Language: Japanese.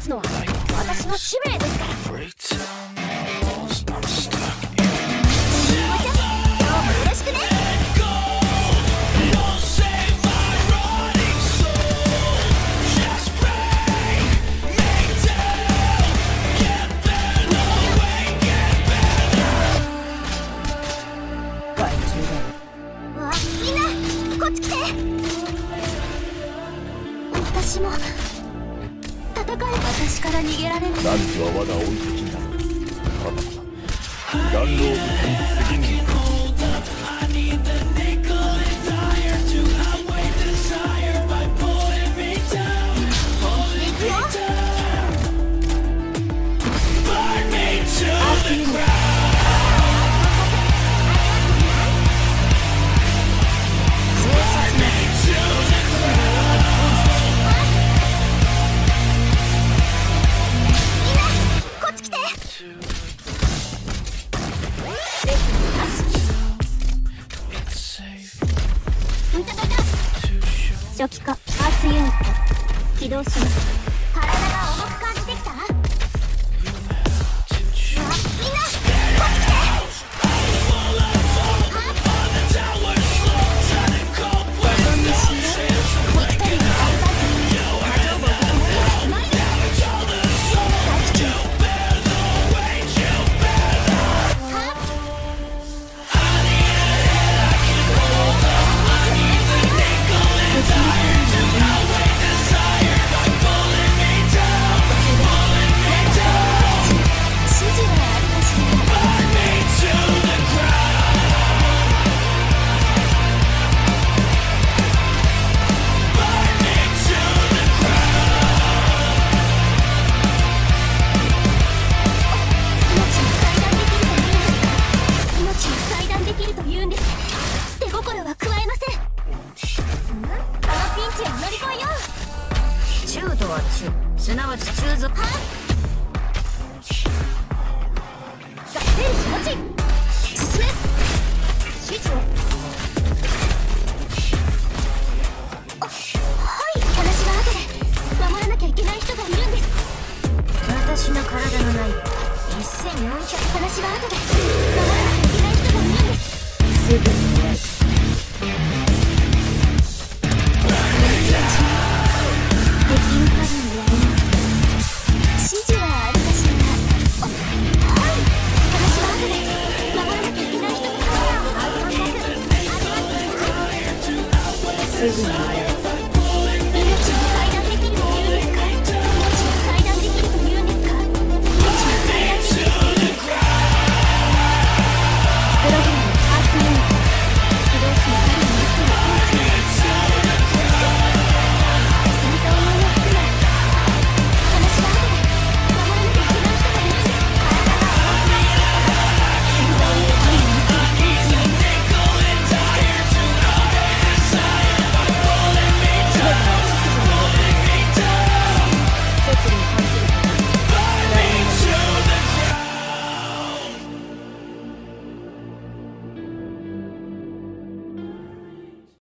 つのは私の使命ですから。今日もよろしくね。わあ、みんなこっち来て。私も戦え。私から逃げられない。 ランチはまだ追いつきなの。弾道部に過ぎぬ。 初期化アースユニット起動します。体が重く感じてきた。みんなこっち来て。 すなわち中族。 進め。指示を。